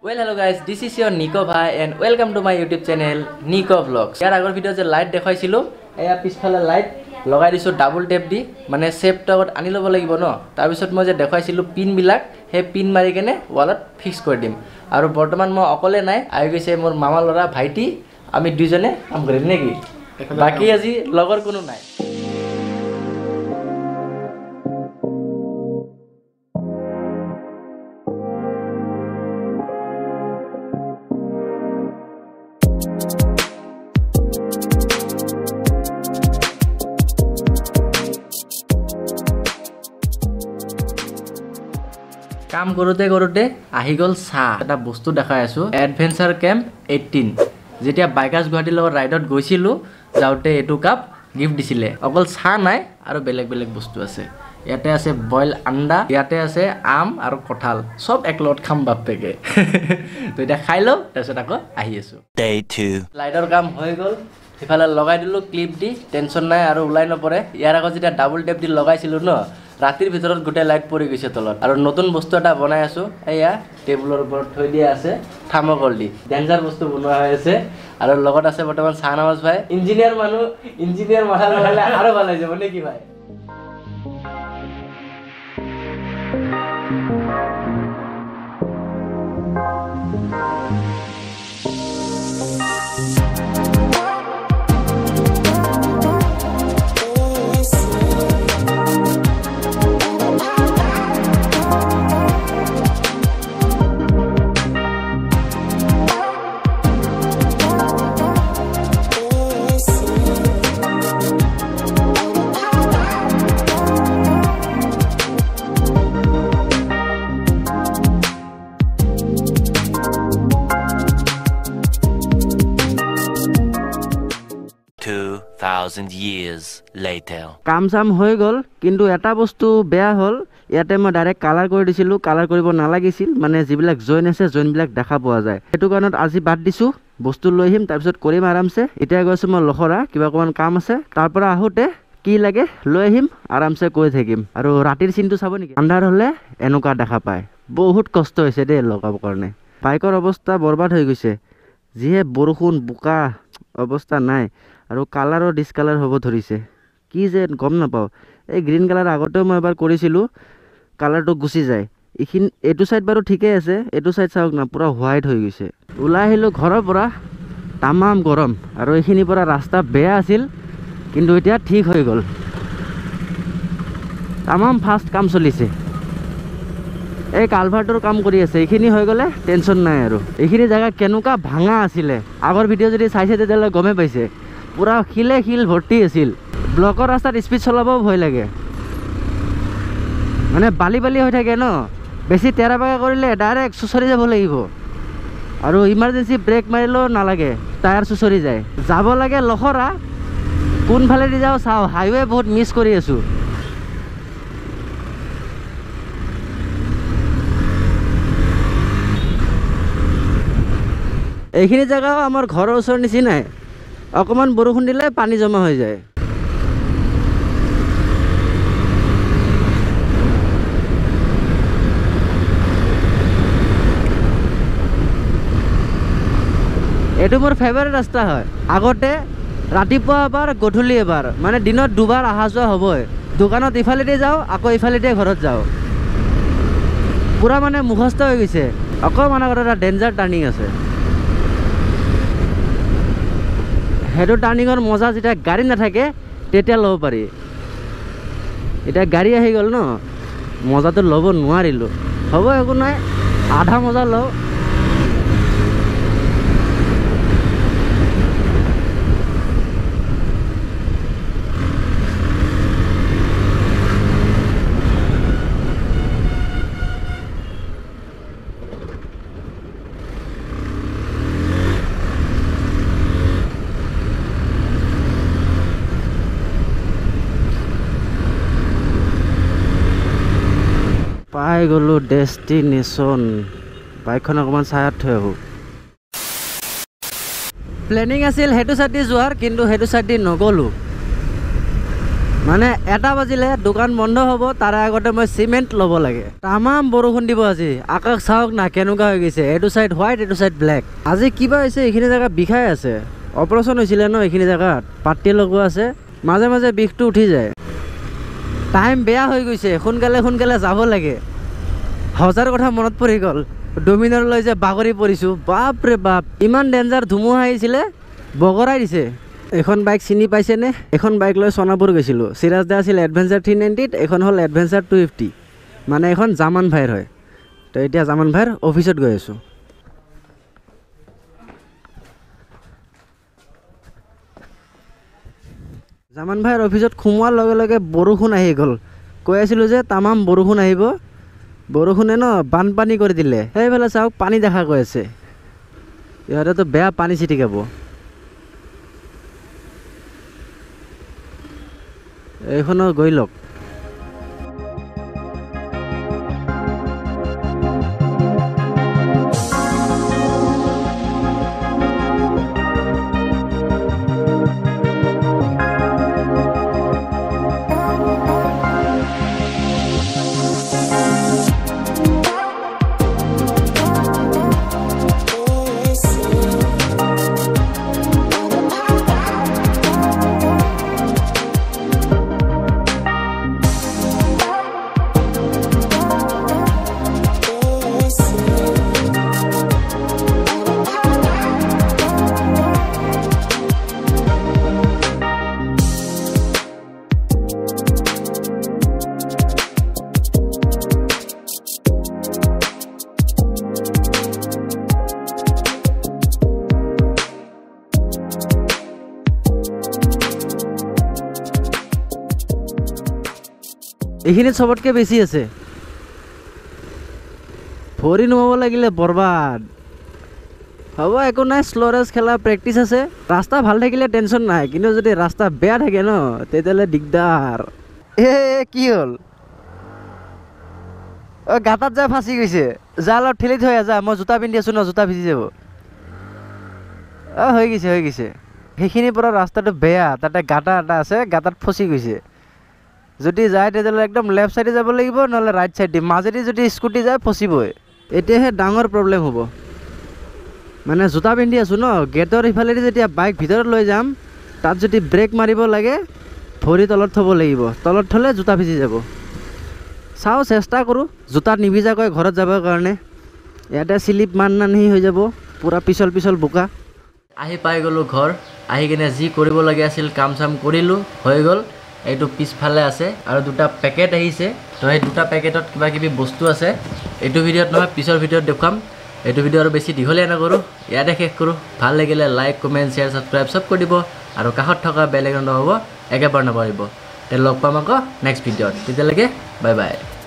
Well, hello guys, this is your Nico bhai and welcome to my YouTube channel Nico Vlogs. यार अगर video जे light देखाइसिलो एया पिछफाले लाइट लगाइ दिसो डाबल टेप दि माने सेफ टागत आनि लब লাগিব न तार पिছত মই जे देखाइसिलो पिन बिलाक हे पिन मारि केने वाলত फिक्स কৰি দিম আৰু বৰ্তমান মই অকলে নাই আই গৈছে মোৰ মামা লৰা ভাইটি আমি দুইজনে কাম কৰিম নেকি বাকি আজি লগৰ কোনো নাই কাম কৰোতে কৰোতে আহি গল সা এটা বস্তু দেখাই আছো এডভেঞ্চাৰ কেম্প 18 যেতিয়া বাইকাৰ্স গুৱাহাটীৰ লগত ৰাইডত গৈছিলো যাওতে এটু কাপ গিফট দিছিলে অকল সা নাই আৰু বেলেগ বেলেগ বস্তু আছে ইয়াতে আছে বইল আন্ডা ইয়াতে আছে আম আৰু কঁঠাল সব একলট খাম বাপেকে তো এটা খাই লও তাৰছত আকৌ আহি আছো ডে 2 লাইটৰ কাম হৈ গল ইফালে লগাই দিলো ক্লিপ দি টেনশন নাই আৰু উলাই নপৰে ইয়াৰ আগত যেতিয়া ডাবল টেপ দি লগাইছিলো ন ৰাতিৰ ভিতৰত গুটে লাইট পৰি গৈছে তলত আৰু নতুন বস্তু এটা বনাই আছো এয়া টেবুলৰ ওপৰত থৈ দিয়া আছে থাৰ্মোকল দি ডেঞ্জাৰ বস্তু বনোৱা হৈ আছে আৰু লগত আছে বৰ্তমান সানাৱাজ ভাই ইঞ্জিনিয়াৰ মানুহ ইঞ্জিনিয়াৰ মাথা লগালে আৰু ভাল হৈ যাব নেকি ভাই years later কাম সাম হৈ গল কিন্তু এটা বস্তু বেয়া হল ইয়াতে মই ডাইৰেক্ট কালাৰ কৰি দিছিলো কালাৰ কৰিব নালাগিছিল মানে যিবিলাক জয়েন আছে জয়েন বিলাক দেখা পোৱা যায় এটো কাৰণত আজি বাদ দিছো বস্তু লৈ আহিম তাৰ পিছত কৰিম আৰামছে এতিয়া গৈছো মই লখৰা কিবা কোন কাম আছে তাৰ পৰা আহোতে কি লাগে লৈ আহিম আৰামছে কৈ থাকিম আৰু ৰাতিৰ চিনটো চাব নেকি আন্ধাৰ হলে এনেকুৱা দেখা পায় বহুত কষ্ট হৈছে দে লগাব কাৰণে বাইকৰ অৱস্থা বৰবাদ হৈ গৈছে যিহে বৰষুণ বোকা অৱস্থা নাই আৰু কালাৰ আৰু ডিসকালাৰ হ'ব ধৰিছে কি যে গম নাপাও এই গ্ৰীন কালাৰ আগতে মই এবাৰ কৰিছিলো কালাৰটো গুচি যায় ইখিন এটু সাইড বাৰু ঠিকে আছে এটু সাইড চাওক না পুৰা হোৱাইট হৈ গৈছে উলাই আহিলো ঘৰৰ পৰা তামাম গৰম আৰু এখিনি পৰা ৰাস্তা বেয়া আছিল কিন্তু এতিয়া ঠিক হৈ গল তামাম ফাষ্ট কাম চলিছে এই কালভাৰ্টৰ কাম কৰি আছে এখিনি হৈ গলে টেনশন নাই আৰু এখিনি জায়গা কেনুকা ভাঙা আছিলে আগৰ ভিডিও যদি চাইছে তেতিয়ালে গমে পাইছে পুরা খিলে খিল ভর্তি আছিল ব্লকৰ ৰাস্তাত স্পিড চলাব ভয় লাগে মানে বালি বালি হৈ থাকে ন বেছি তেৰা বাগা কৰিলে ডাইৰেক্ট সুচৰি যাব লাগিব আৰু ইমাৰ্জেন্সি ব্ৰেক মাৰিলেও নালাগে টায়াৰ সুচৰি যায় যাব লাগে লখৰা কোনফালে দি যাও চাও হাইৱে বহুত মিছ কৰি আছো এইখিনি জায়গাও আমাৰ ঘৰৰ ওচৰ নিচিনাই অকমান বৰষুণ দিলে পানী জমা হৈ যায় এটো মোৰ ফেভাৰিট ৰাস্তা হয় আগতে ৰাতিপুৱা এবাৰ গধূলি এবাৰ মানে দিনত দুবাৰ আহা যোৱা হ'বই দোকানত ইফালে দি যাও আকৌ ইফালে দি ঘৰত যাও পুৰা মানে মুখস্থ হৈ গৈছে অকমান আগত এটা ডেঞ্জাৰ টাৰ্নিং আছে হেডো টার্নিংৰ মজা যেতিয়া গাড়ী নাথাকে তেতিয়া লব পাৰি এটা গাড়ী আহি গল ন মজাটো লব নোৱাৰিলো হ'ব একো নাই আধা মজা লও পাই গলো ডেষ্টিনেশ্যন বাইকখন অকমান ছায়াত থৈ আহো প্লেনিং আছিল হেতু সাইড দি যোৱাৰ কিন্তু হেতু সাইড দি নগলো মানে 1টা বাজিলে দোকান বন্ধ হ'ব তাৰে আগতে মই চিমেণ্ট ল'ব লাগে তামাম বৰষুণ দিব আজি আকাশ চাওক না কেনেকুৱা হৈ গৈছে এইটো চাইড হোৱাইট এইটো চাইড ব্লেক আজি কিবা হৈছে এইখিনি জেগা বিষাই আছে অপাৰেশ্যন হৈছিলে ন এইখিনি জেগাত পাটি লগোৱা আছে মাজে মাজে বিষটো উঠি যায় টাইম বেয়া হৈ গৈছে সোনকালে যাব লাগে হজাৰ কথা মনত পৰি গ'ল ডমিনাৰলৈ যে বাগৰি পৰিছোঁ বাপৰে বাপ ইমান ডেঞ্জাৰ ধুমুহা আহিছিলে বগৰাই দিছে এখন বাইক চিনি পাইছেনে এখন বাইক লৈ সোণাপুৰ গৈছিলোঁ চিৰাজ দা আছিল এডভেঞ্চাৰ 390 এখন হ'ল এডভেঞ্চাৰ 250 মানে এখন জামান ভাইৰ হয় তো এতিয়া জামান ভাইৰ অফিচত গৈ আছোঁ জামান ভাইৰ অফিচত সোমোৱাৰ লগে লগে বৰষুণ আহি গ'ল কৈ আছিলোঁ যে তামাম বৰষুণ আহিব বৰষুণে ন বানপানী কৰি দিলে সেইফালে চাওক পানী দেখা গৈ আছে ইহঁতেতো বেয়া পানী ছিটিকাব এইখনো গৈ লওক এইখিনিত চবতকৈ বেছি আছে ভৰি নোমাব লাগিলে বৰবাদ হ'ব একো নাই স্ল'ৰেজ খেলা প্ৰেক্টিচ আছে ৰাস্তা ভাল থাকিলে টেনশ্যন নাই কিন্তু যদি ৰাস্তা বেয়া থাকে ন তেতিয়াহ'লে দিগদাৰ কি হ'ল গাঁতাত যায় ফাঁচি গৈছে যা অলপ ঠেলি থৈ যা মই জোতা পিন্ধি আছোঁ ন জোতা ভিজি যাব হৈ গৈছে সেইখিনিৰ পৰা ৰাস্তাটো বেয়া তাতে গাঁতা এটা আছে গাঁতাত ফচি গৈছে যদি যায় তেতিয়াহ'লে একদম লেফ্ট চাইডে যাব লাগিব নহ'লে ৰাইট চাইড দি মাজেদি যদি স্কুটি যায় ফচিবই এতিয়াহে ডাঙৰ প্ৰব্লেম হ'ব মানে জোতা পিন্ধি আছোঁ ন গেটৰ ইফালেদি যেতিয়া বাইক ভিতৰত লৈ যাম তাত যদি ব্ৰেক মাৰিব লাগে ভৰি তলত থ'ব লাগিব তলত থ'লে জোতা ভিজি যাব চাওঁ চেষ্টা কৰোঁ জোতাত নিভিজাকৈ ঘৰত যাবৰ কাৰণে ইয়াতে শ্লিপ মানি হৈ যাব পূৰা পিছল বোকা আহি পাই গ'লোঁ ঘৰ আহি কিনে যি কৰিব লগা আছিল কাম চাম কৰিলোঁ হৈ গ'ল এইটো পিছফালে আছে আৰু দুটা পেকেট আহিছে তো এই দুটা পেকেটত কিবা কিবি বস্তু আছে এইটো ভিডিঅ'ত নহয় পিছৰ ভিডিঅ'ত দেখুৱাম এইটো ভিডিঅ' আৰু বেছি দীঘলীয়া নকৰোঁ ইয়াতে শেষ কৰোঁ ভাল লাগিলে লাইক কমেণ্ট শ্বেয়াৰ ছাবস্ক্ৰাইব চব কৰি দিব আৰু কাষত থকা বেল আইকনটো হ'ব একেবাৰে নাপাহৰিব তে লগ পাম আকৌ নেক্সট ভিডিঅ'ত তেতিয়ালৈকে বাই বাই